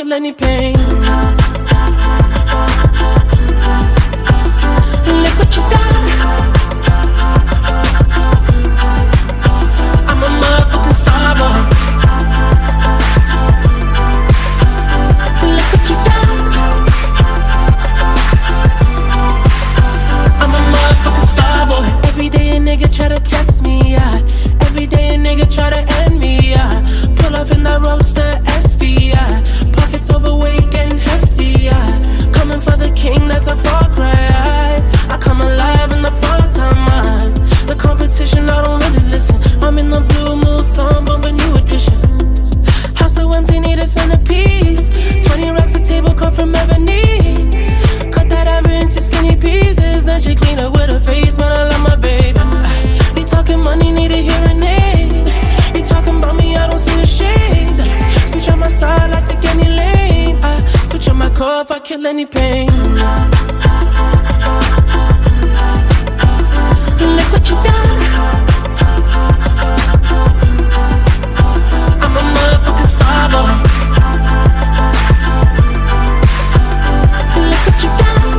kill any pain. Look what you done. I'm a motherfucking star boy. Look what you done. I'm a motherfucking star boy. Every day a nigga try to test me, yeah. Every day a nigga try to end me, yeah. Pull off in that Roadster SV, yeah. Pockets overweight, getting hefty, yeah. Coming for the king, that's a far cry. I come alive in the fall time, man. The competition, I don't really listen. I'm in the blue mood, song, bumping new edition. House so empty, need a centerpiece. 20 racks a table come from ebony. Cut that ever into skinny pieces. Then she clean up with her face, man, I love my baby. You talking money, need a hearing aid. You talking about me, I don't see the shade. Switch on my side, I take any lane. I switch on my core if I kill any pain. Look what you done. I'm a motherfucking star boy. Look what you done.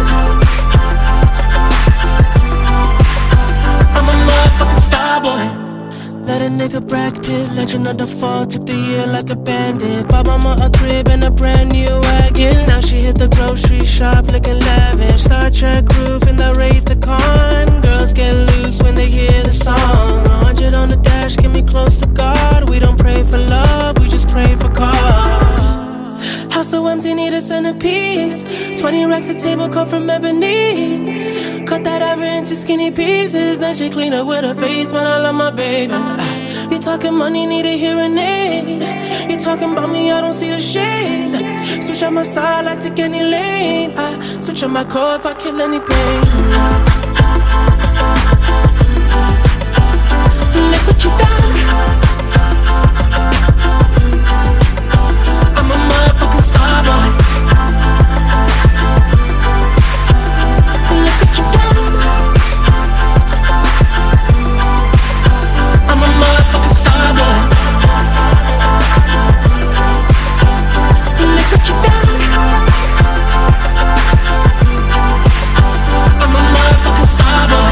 I'm a motherfucking star boy. Let a nigga Brad Pitt, legend of the fall, took the year like a bandit. Bought mama a crib and a brand new wagon. Now she hit the grocery shop looking lavish. Star Trek roof in the Wraith the Con. Girls get loose when they hear the song. 100 on the dash, get me close to God. We don't pray for love, we just pray for cause. House so empty, need a centerpiece. 20 racks a table come from ebony. Cut that ever into skinny pieces. Then she clean up with her face, man, I love my baby. You talking money, need a hearing aid. You talking about me, I don't see the shade. Switch on my side, I take any lane. I switch on my core if I kill any pain. Look what you done. I'm a motherfucking star boy. Look what you done. I'm a motherfucking star boy. Look what you done. I'm a motherfucking star boy.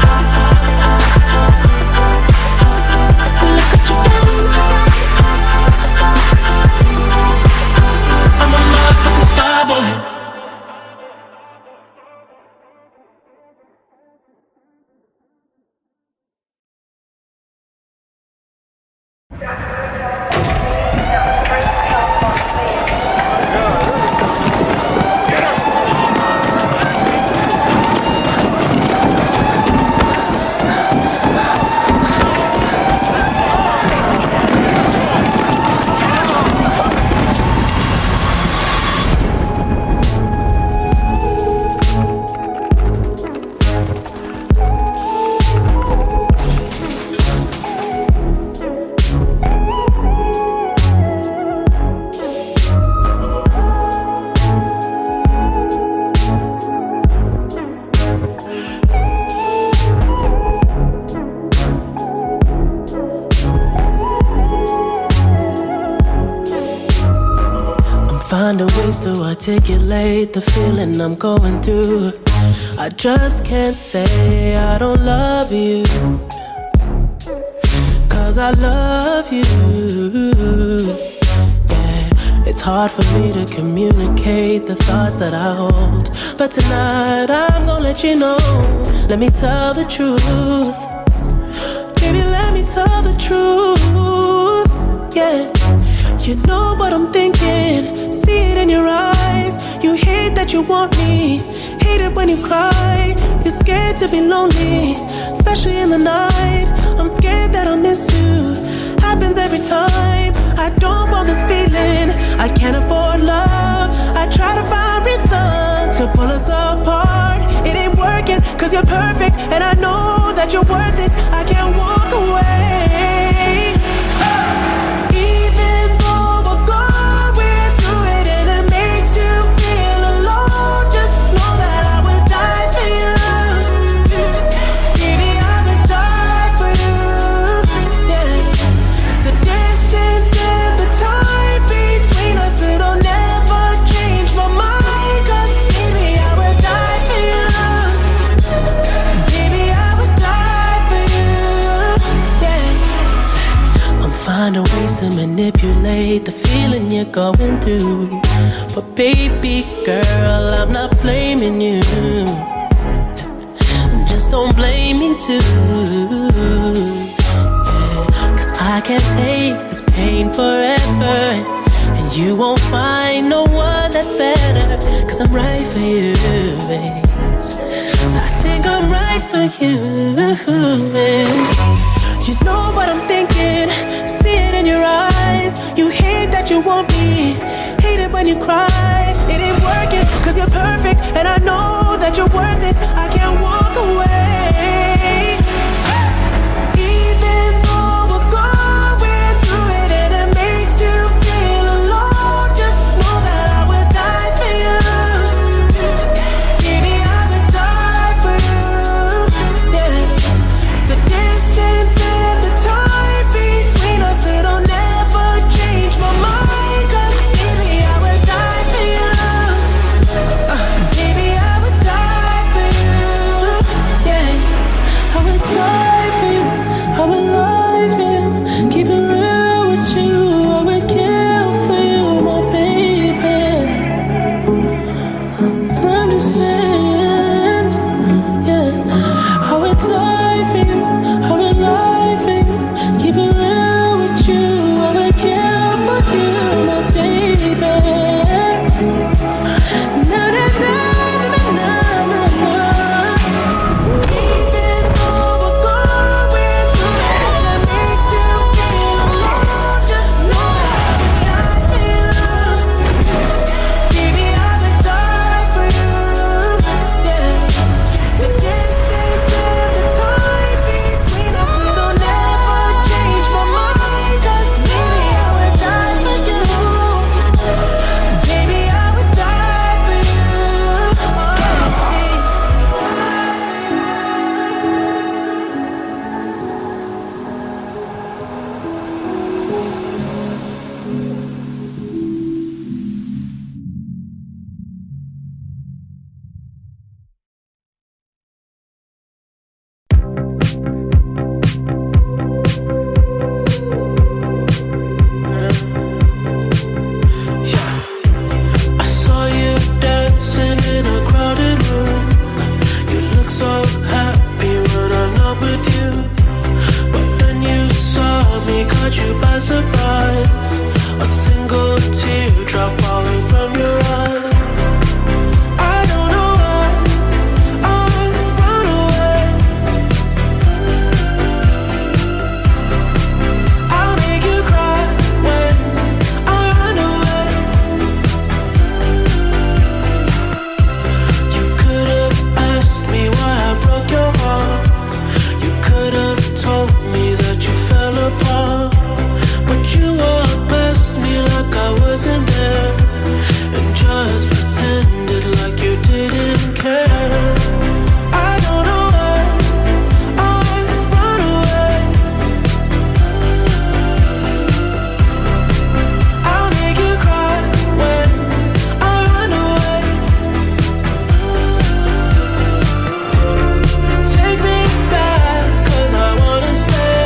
Look what you done. I'm a motherfucking star boy. Finding ways to articulate the feeling I'm going through. I just can't say I don't love you, 'cause I love you. Yeah, it's hard for me to communicate the thoughts that I hold, but tonight I'm gonna let you know. Let me tell the truth. Baby, let me tell the truth. Yeah, you know what I'm thinking. See it in your eyes. You hate that you want me. Hate it when you cry. You're scared to be lonely, especially in the night. I'm scared that I'll miss you. Happens every time. I don't want this feeling. I can't afford love. I try to find reason to pull us apart. It ain't working, 'cause you're perfect, and I know that you're worth it. I can't walk away. Never manipulate the feeling you're going through. But baby girl, I'm not blaming you. Just don't blame me too. Yeah, 'cause I can't take this pain forever, and you won't find no one that's better. 'Cause I'm right for you, babe. I think I'm right for you, babe. You know what I'm thinking, see it in your eyes. You hate that you want me, hate it when you cry. It ain't working 'cause you're perfect, and I know that you're worth it. I can't walk away. Even though we're going through it and it makes you feel alone, just know that I would die for you. Baby, I would die for you. Yeah. The distance and the time between us, it'll never change my mind. 'Cause baby, I would die for you. Baby, I would die for you. Yeah, I would die for you. I would lie for you. Keep it real with you. I would kill for you, my baby. I'm just saying, yeah, I would die for you. I would lie for you. Keep it real with you. I would kill for you, my baby. Na na na na na na na. Even though we're going through it and it makes you feel alone, just know that I would die for you. Baby, I would die for you. Yeah. The distance and the time between us, it'll never change my mind. 'Cause baby, I would die for you. Baby, I would die for you. I saw you dancing in a crowded room. You look so happy when I'm not with you. But then you saw me, caught you by surprise. A single teardrop falling from your eye. I don't know why I run away. I'll make you cry when I run away. You could have asked me why I broke your heart. You could have told me that you fell apart. But you walked past me like I wasn't there, and just pretended like you didn't care. I don't know why I run away. I'll make you cry when I run away. Take me back, 'cause I wanna stay.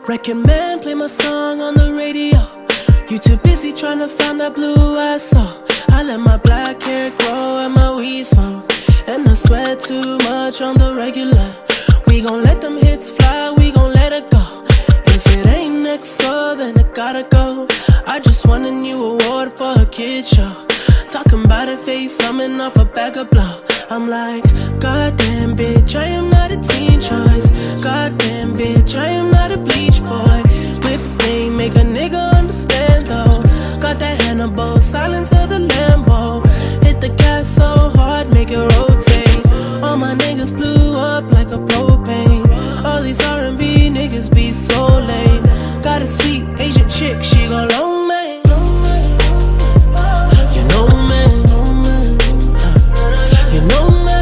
Record man, play my song on the radio. You too busy trying to find that blue I saw. I let my black hair grow and my weed smoke, and I sweat too much on the regular. We gon' let them hits fly, we gon' let it go. If it ain't next, so then it gotta go. I just won a new award for a kid show. Talking about a face, coming off a bag of blow. I'm like, goddamn bitch, I am not a teen choice. Goddamn bitch, I am not a bleach boy. Whip thing, make a nigga understand though. Got that Hannibal, silence of the Lambo. Hit the gas so hard, make it rotate. All my niggas blew up like a propane. All these R&B niggas be so lame. Got a sweet Asian chick, she gon' loan me. You know me, you know me,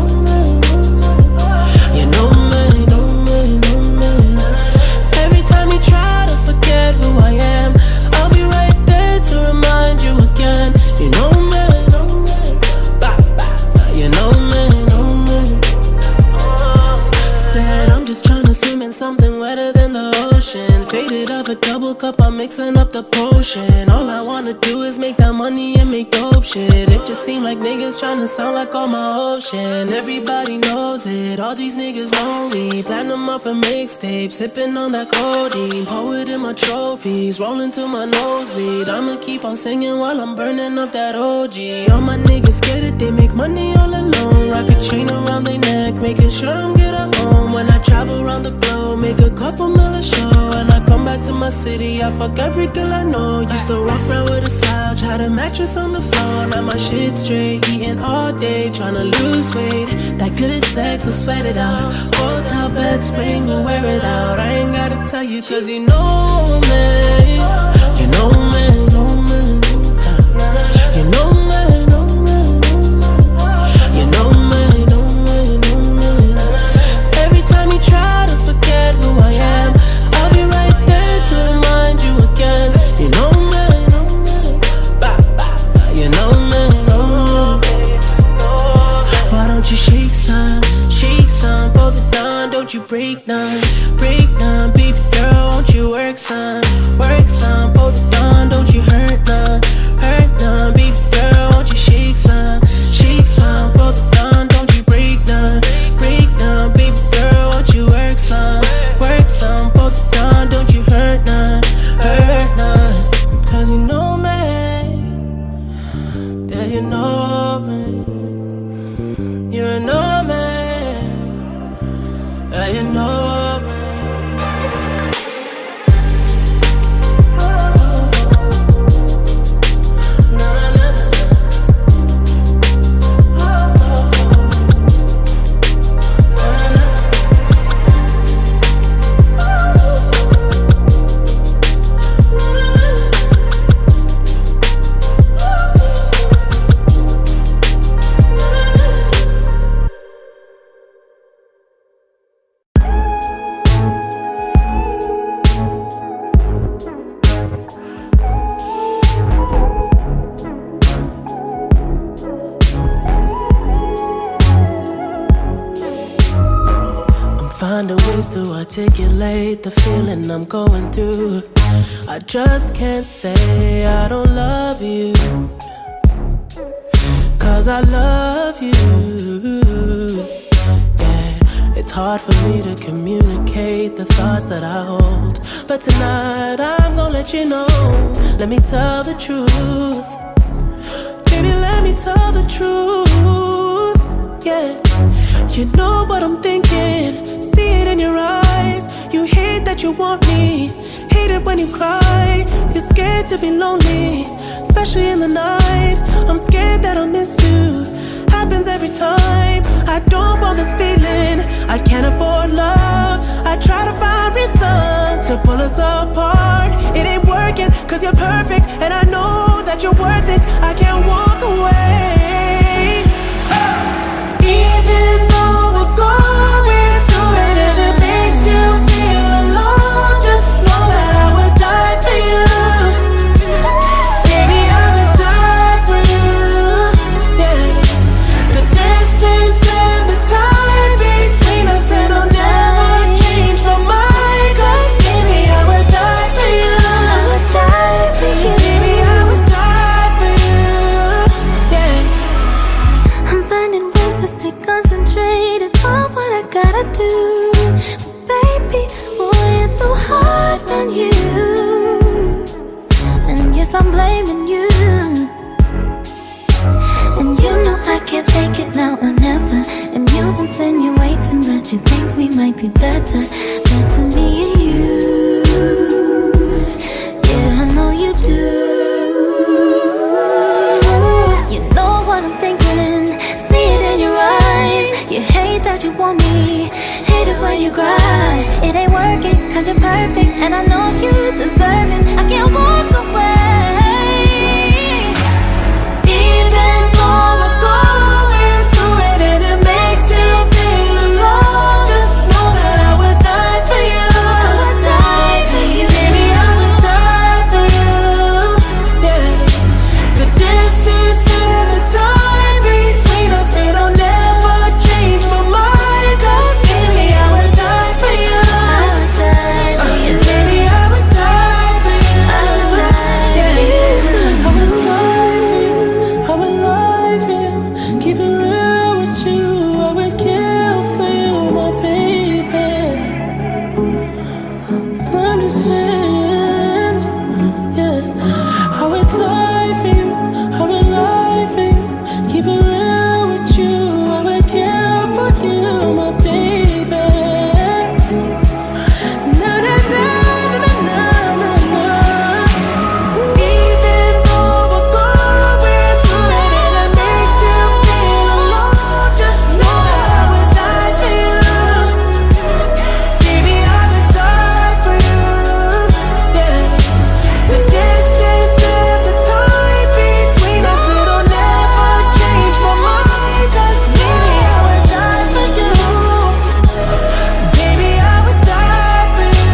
you know me. Every time you try to forget who I am, I'll be right there to remind you again. You know me, you know me. Said I'm just trying to swim in something wetter than the ocean. Faded up a double cup, I'm mixing up the potion. All I wanna do is make that money and make dope shit. It just seem like niggas trying to sound like all my ocean. Everybody knows it, all these niggas know me. Platinum off a mixtape, sipping on that codeine. Poet in my trophies, rolling to my nosebleed. I'ma keep on singing while I'm burning up that OG. All my niggas scared that they make money all alone. Rock a chain around their neck, making sure I'm good at home. When I travel around the globe, make a couple mil a show. And I come back to my city, I fuck every girl I know. Used to walk around with a slouch, had a mattress on the floor. Now my shit straight, eating all day, tryna lose weight. That good sex will sweat it out. Hotel bed springs will wear it out. I ain't gotta tell you cause you know me. You know me, know me. You know me, know me. You know me, know me, know me. Every time you try to forget who I am, I'll be right there to remind you again. You know me, know me. You know me, know me. Why don't you shake some for the dawn? Don't you break none, baby girl, won't you work some for the dawn? Don't you hurt none, baby girl, won't you shake some for the dawn? Don't you break none, baby girl, won't you work some for the dawn? Don't you hurt none, cause you know me, yeah you know me, you know me, yeah you know me. Finding ways to articulate the feeling I'm going through. I just can't say I don't love you, cause I love you. Yeah, it's hard for me to communicate the thoughts that I hold, but tonight I'm gonna let you know. Let me tell the truth, baby, let me tell the truth. Yeah, you know what I'm thinking, see it in your eyes. You hate that you want me, hate it when you cry. You're scared to be lonely, especially in the night. I'm scared that I'll miss you, happens every time. I don't want this feeling, I can't afford love. I try to find reason to pull us apart. It ain't working, cause you're perfect, and I know that you're worth it. I can't walk away, even though we're going through it, and it makes you feel alone. Just know that I would die for you, baby, I would die for you. Yeah, the distance and the time between us, it'll never change my mind. Cause baby, might be better me and you. Yeah, I know you do. You know what I'm thinking, see it in your eyes. You hate that you want me, hate it when you cry. It ain't working cause you're perfect, and I know you deserve it. I can't walk away. Even though we're going through it and it makes you feel alone, just know that I would die for you. I would die for you. Baby, I would die for you. Yeah. The distance and the time between us, it'll never change my mind. Cause baby, I would die for you. I would die for you. Baby, I would die for you. I would die for you. I would die for you. I would lie for you. Keep it real with you. I would kill for you, my baby. I'm just saying, yeah. I would die for you. I would lie for you. Keep it real with you. I would kill for you, my baby. Na na na na na na na. Even though we're going through it and it makes you feel alone, just know that I would die for you. Baby, I would die for you. Yeah. The distance and the time between us, it'll never change my mind. Cause baby, I would die for you. Baby, I would die for you.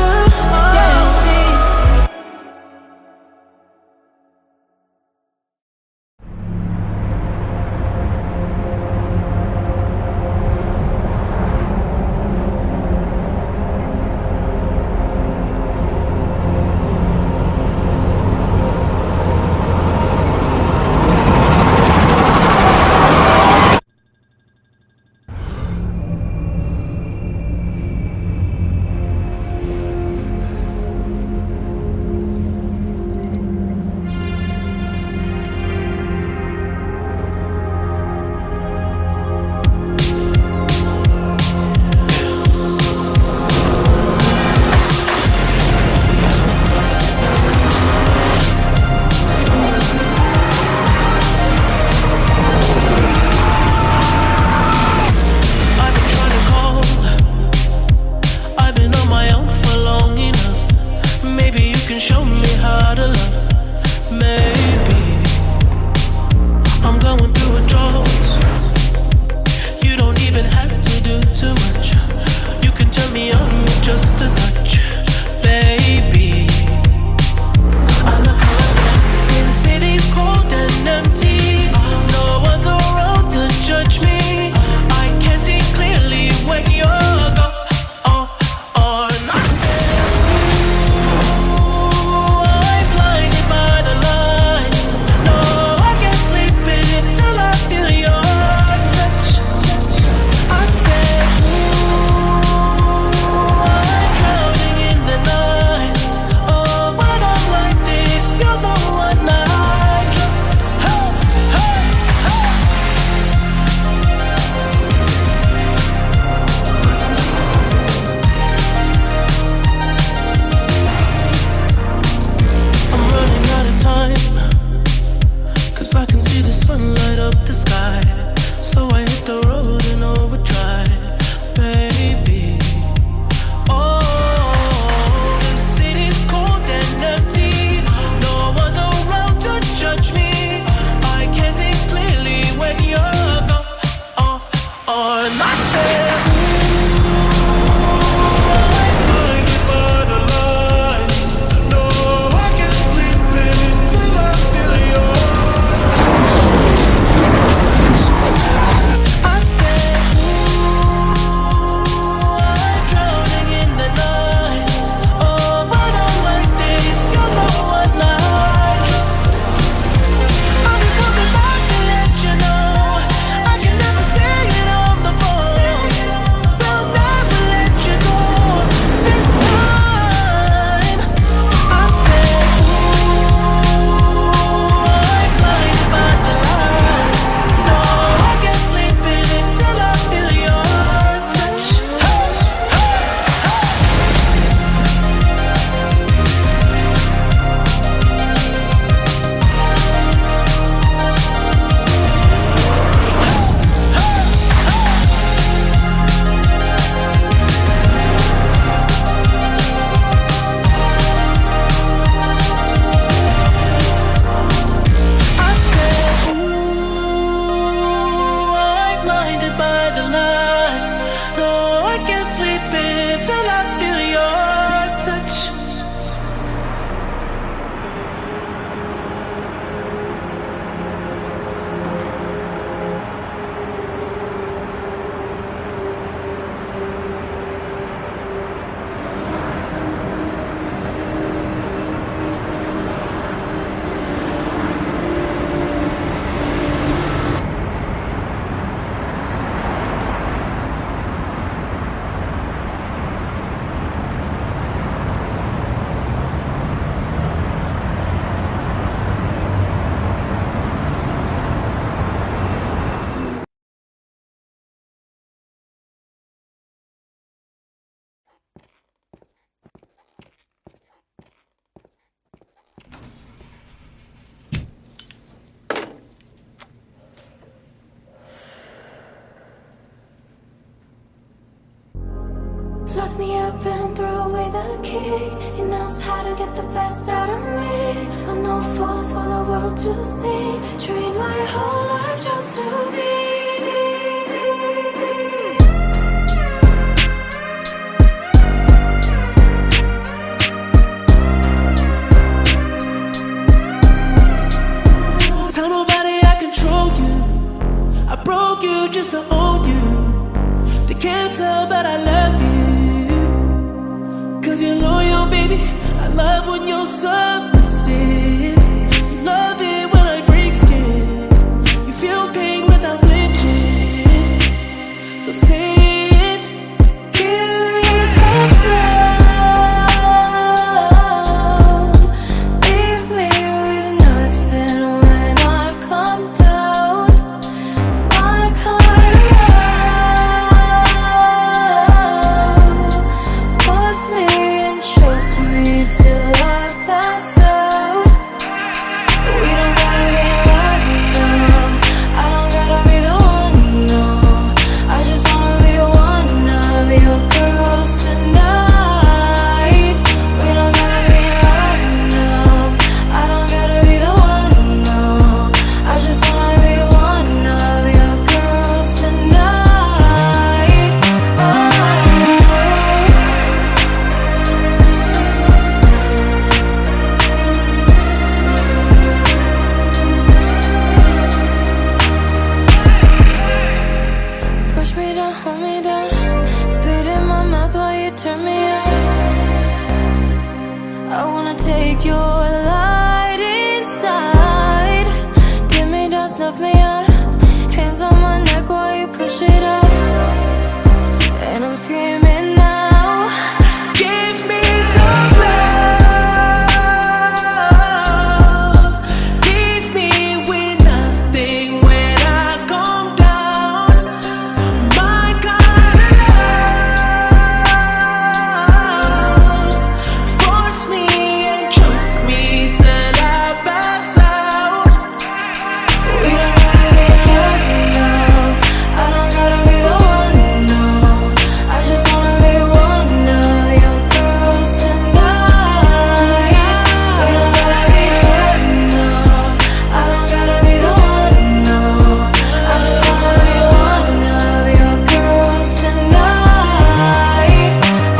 I've been trying to call. I've been on my own for long enough. Maybe you can show me how to love. Maybe I'm going through a drought. You don't even have to do too much. You can turn me on with just a touch, baby. I look around, see the city's cold and empty. No one's around to judge me. I can see clearly when you're gone. And I'm saying, ooh, I'm blinded by the lights. No, I can't sleep until I feel your touch. I said, ooh, I'm drowning in the night. Oh, when I'm like this, you're the one I trust. Oh, oh. me up and throw away the key. He knows how to get the best out of me. I know falls for the world to see. Train my whole life just to be. Tell nobody I control you. I broke you just to own you. They can't tell but I love you. Cause you're loyal, baby. I love when you're submissive. You love it when I break skin. You feel pain without flinching. So say it. Give me tough love. Leave me with nothing when I come down. My kind of love. Force me and choke me till I pass out. We don't gotta be in love now. I don't gotta be the one, no. I just wanna be one of your girls tonight. We don't gotta be in love now. I don't gotta be the one, no. I just wanna be one of your girls tonight. Push me down, hold me down. Spit in my mouth while you turn me on. I wanna take your light inside. Dim me down, snuff me out. Hands on my neck while you push it out. And I'm screaming now. Give me tough love. Leave me with nothing when I come down. My kind of love. Force me and choke me till I pass out. We don't gotta be in love now. I don't gotta be the one, no. I just wanna be one of your girls tonight. We don't gotta be in love now. I don't gotta be the one, no. I just wanna be one of your girls tonight.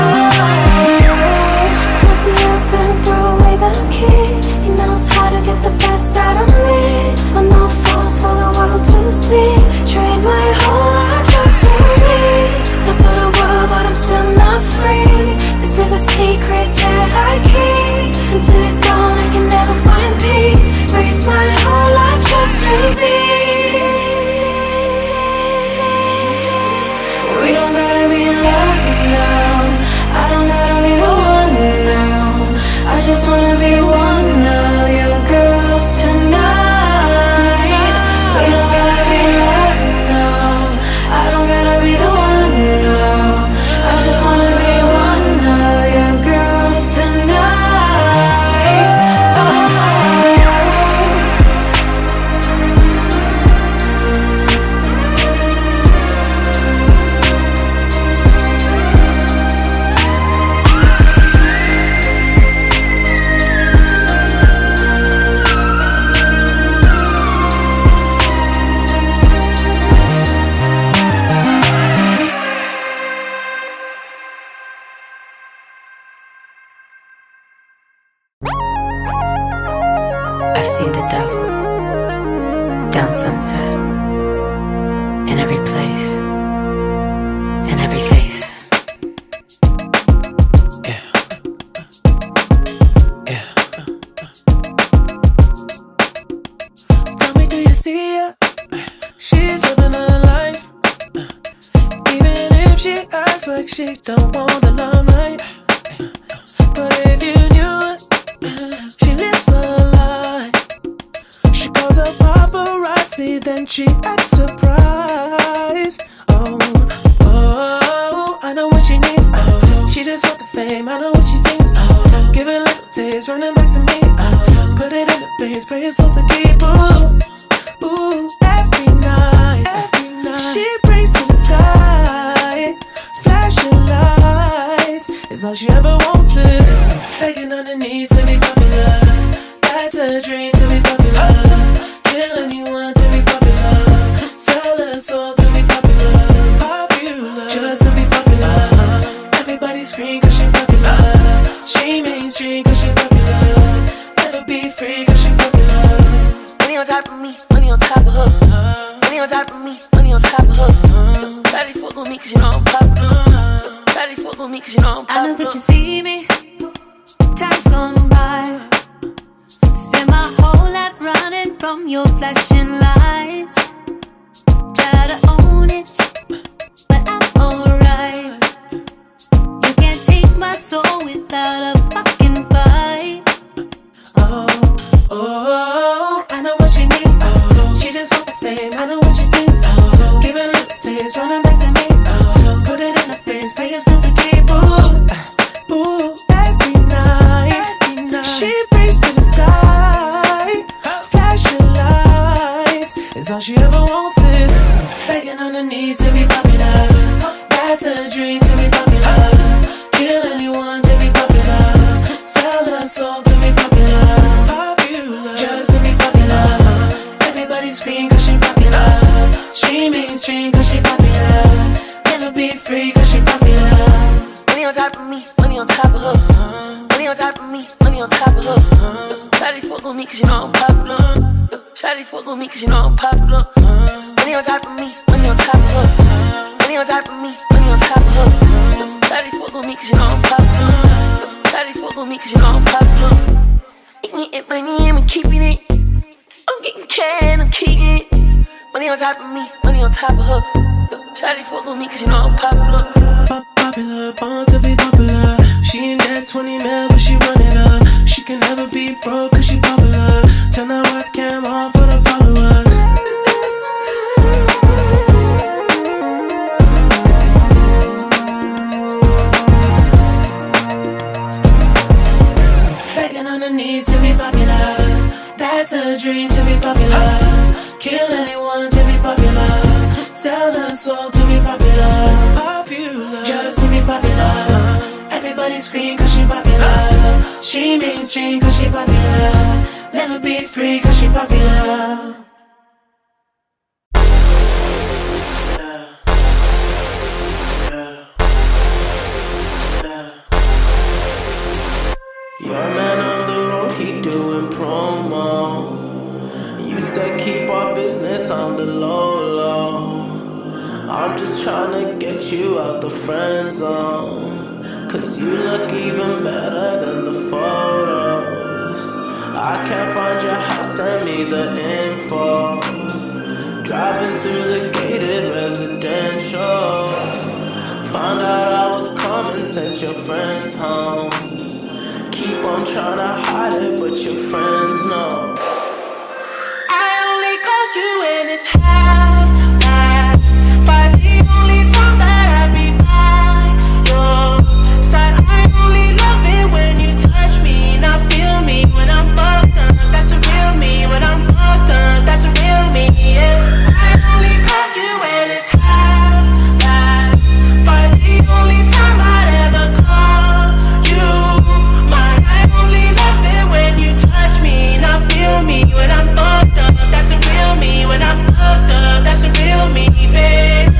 Whip me up and throw away the key. He knows how to get the best out of me. I know falls for the world to see. Train my whole life just to be top of the world, but I'm still not free. This is a secret that I keep. Until it's gone, I can never find peace. Raise my whole life just to be. We don't gotta be in love now. I don't gotta be the one now. I just wanna be one of your girls tonight. We don't gotta be in love now. I don't gotta be the one now. I just wanna be one of your girls tonight. I've seen the devil down Sunset, in every place, in every face. Yeah. Yeah. Tell me, do you see her? She's living her life. Even if she acts like she don't want the limelight. But if you knew it, she lives a lie. She calls her paparazzi, then she acts surprised. Oh, oh, I know what she needs. Oh, she just want the fame, I know what she thinks. Oh, give it little taste, running back to me. Oh, put it in the base, pray it's all to keep. Ooh, ooh, every night, she prays to the sky, flashing lights. all she ever wants is begging on her knees to be popular. That's a dream to be popular. Kill anyone to be popular. Sell her soul to be popular. Popular, just to be popular. Everybody scream cause she popular. She mainstream cause she popular. Never be free cause she popular. Money on top of me, money on top of her. Money on top of me, money on top of her. Daddy fuck with me cause you know I'm popular. Daddy fuck with me cause you know I'm popular. I know that you see me, time's gone by. Spend my whole life running from your flashing lights. Try to own it, but I'm alright. You can't take my soul without a fucking fight. Oh, I know what she needs. She just wants the fame, I know what she thinks. Give it a little taste, running back to me. Put it in her face, pay yourself to keep. Ooh, every night. She prays to the sky. Flashing lights is all she ever wants is begging on her knees to be popular. That's a dream to be popular. Kill anyone to be popular. Sell her soul to be popular. Popular, just to be popular. Everybody scream cause she popular. She mainstream cause she popular. Never be free cause she popular. Money on top of me, money on top of her. Money on top of me, money on top of her. Shawty fuck with me cause you know I'm popular. Shawty fuck with me cause you know I'm popular. Money on top of me, money on top of her. Money on top of me, money on top of her. Shawty fuck with me cause you know I'm popular. Shawty fuck with me cause you know I'm popular. Eating it, money, I'm keeping it. I'm getting can, I'm keeping it. Money on top of me, money on top of her. Shawty fuck with me cause you know I'm popular. Popular, born to be popular. She ain't that 20 mil, but she run it up. She can never be broke cause she popular. Turn that webcam on for the followers. Begging on her knees to be popular. That's a dream to be popular. Kill anyone to be popular. Sell her soul to be popular. Popular, just to be popular. Everybody scream cause she popular. She mainstream cause she popular. Never be free cause she popular. Your man on the road, he doing promo. You said keep our business on the low. I'm just tryna get you out the friend zone. Cause you look even better than the photos. I can't find your house, send me the info. Driving through the gated residential. Found out I was coming, sent your friends home. Keep on tryna hide it, but your friends know. I only call you when it's half-assed. But the only time that I be by your side, I only love it when you touch me. Now feel me when I'm fucked up. That's a real me. When I'm fucked up, that's a real me, yeah. I only call you when it's half-assed. But the only time I'd ever call you mine, I only love it when you touch me. Now feel me when I'm fucked up. That's a real me. When I'm fucked up, that's a real me, babe.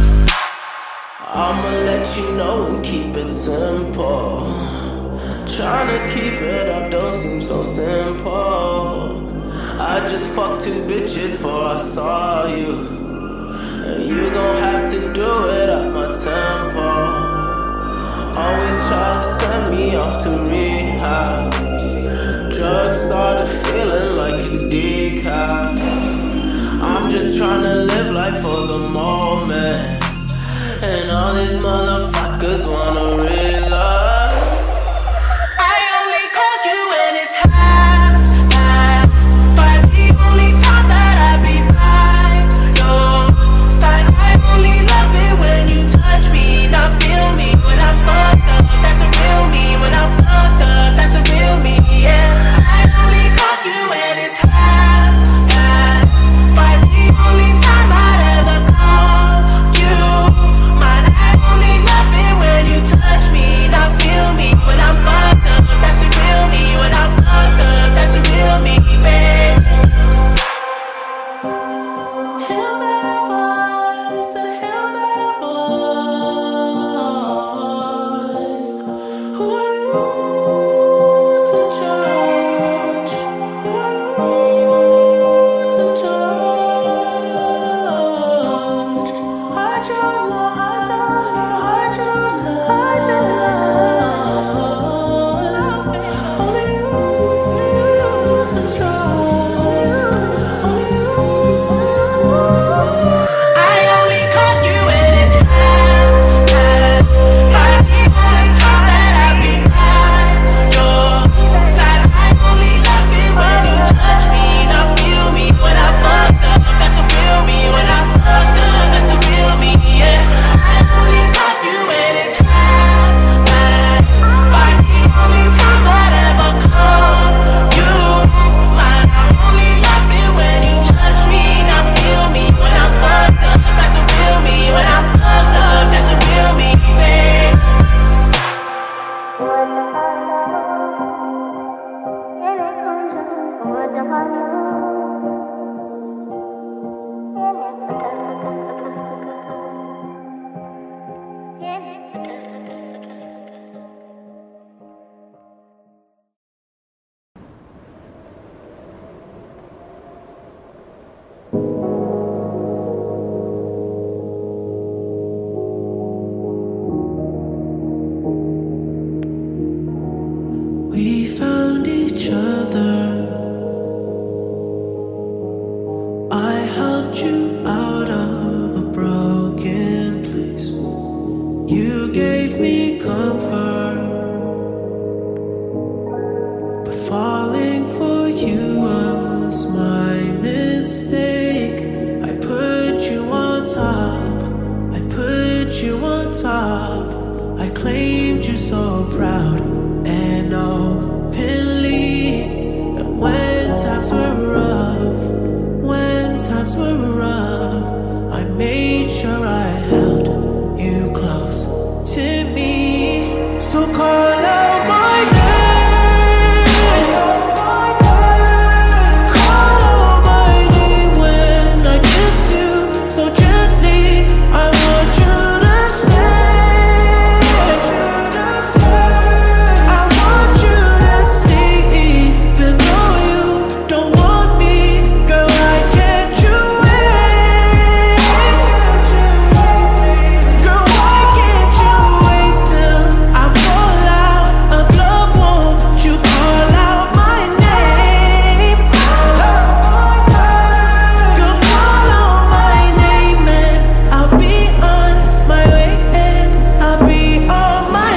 I'ma let you know and keep it simple. Tryna keep it up don't seem so simple. I just fucked 2 bitches before I saw you. And you gon' have to do it at my tempo. Always try to send me off to rehab. Drugs started feeling like it's decaf. I'm just tryna live life for the moment. And all these motherfuckers wanna realize I only call you when it's half-assed. But the only time that I be by your side, I only love it when you touch me. Now feel me when I'm fucked up. That's a real me. When I'm fucked up, that's a real me, yeah. I only call you when it's half-assed. But the only time I'd ever call you mine, I only love it when you touch me. each other. I helped you out of a broken place. You gave me comfort, but falling for you was my mistake. I put you on top, I put you on top. I claimed you so proud and openly. And when times were rough, when times were rough, I made sure I held you close to me. So call out my name, call out my name when I kiss you so gently. I want you to stay, I want you to stay, even though you don't want me. Girl, why can't you wait? Girl, why can't you wait till I fall out of love? Won't you call out my name? Girl, call out my name and I'll be on my way, and I'll be on my.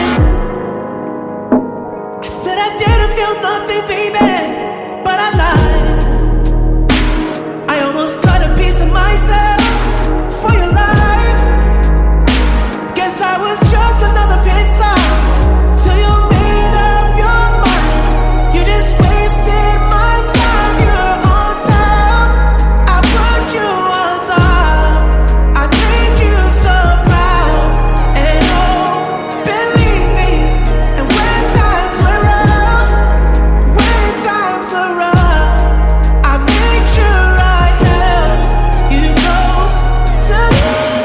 I said I didn't feel nothing, baby, but I lied. I almost cut a piece of myself for your life. Guess I was just another pit stop till you made up your mind. You just wasted my time. You're on top, I put you on top. I claimed you so proud and believe me. And when times were rough, when times were rough, I made sure I held you close to me.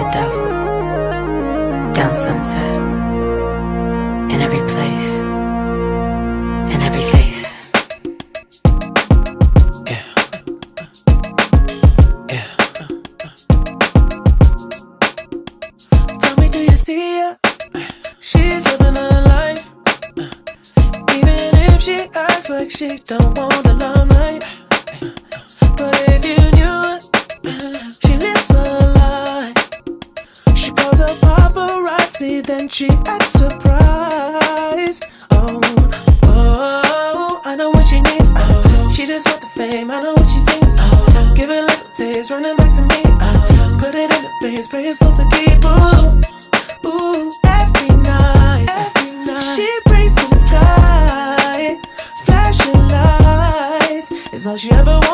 devil down Sunset, in every place, in every face. Tell me, do you see her? She's living her life, even if she acts like she don't want the limelight. But if you knew it, she lives a lie. She calls her paparazzi, then she acts surprised. Oh, I know what she needs. She just want the fame, I know what she thinks. Give it a little taste, running back to me. Put it in the base, pray it's all to keep. Ooh, every night, she prays to the sky. Flashing lights is all she ever